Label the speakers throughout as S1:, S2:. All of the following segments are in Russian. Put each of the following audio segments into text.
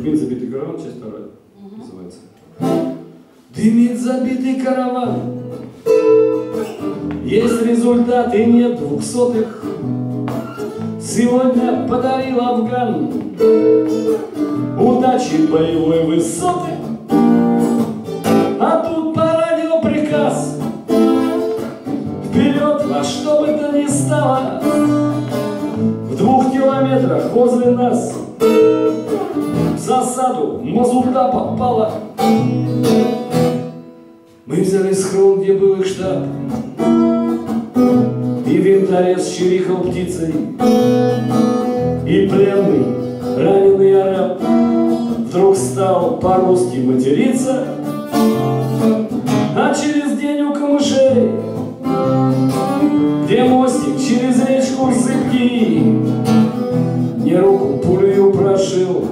S1: Дымит забитый караван, часть вторая называется. Дымит забитый караван, есть результат и нет 200-х. Сегодня подарил Афган удачи боевой высоты. А тут по радио приказ: вперед во что бы то ни стало. В 2 километрах возле нас в засаду мазута попала. Мы взяли схрон, где был их штаб, и винторез чирикал птицей, и пленный, раненый араб вдруг стал по-русски материться. А через день у камышей, где мостик через речку зыбкий, мне руку пулею прошил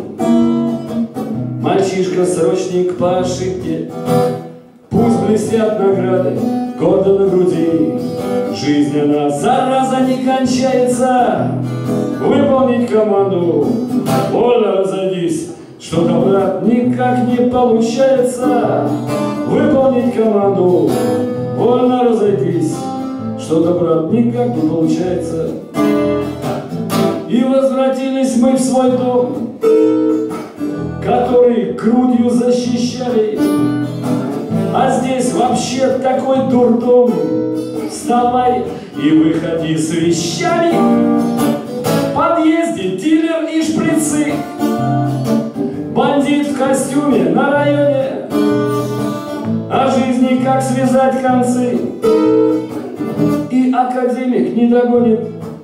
S1: мальчишка-срочник по ошибке. Пусть блестят награды гордо на груди, жизнь она, зараза, не кончается. Выполнить команду, вольно разойдись, что-то, брат, никак не получается. Выполнить команду, вольно разойдись, что-то, брат, никак не получается. И возвратились мы в свой дом, который грудью защищали. А здесь вообще такой дурдом. Вставай и выходи с вещами. В подъезде дилер и шприцы, бандит в костюме на районе. О жизни как связать концы, и академик не догонит.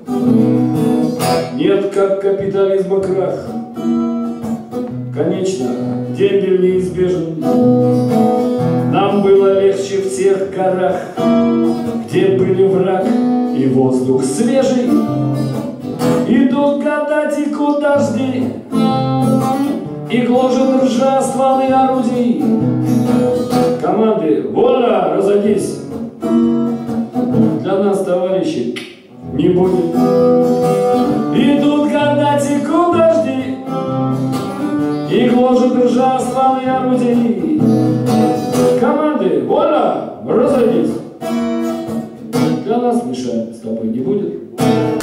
S1: Нет, как капитализма крах. Конечно, дембель неизбежен. Нам было легче в тех горах, где были враг и воздух свежий. Идут года, текут дожди, и гложет ржа стволы орудий. Команды, вольно разойдись, для нас, товарищи, не будет. Идут года, текут дожди, и гложет ржа стволы орудий. Команды, вольно разойдись, для нас мешать с тобой не будет.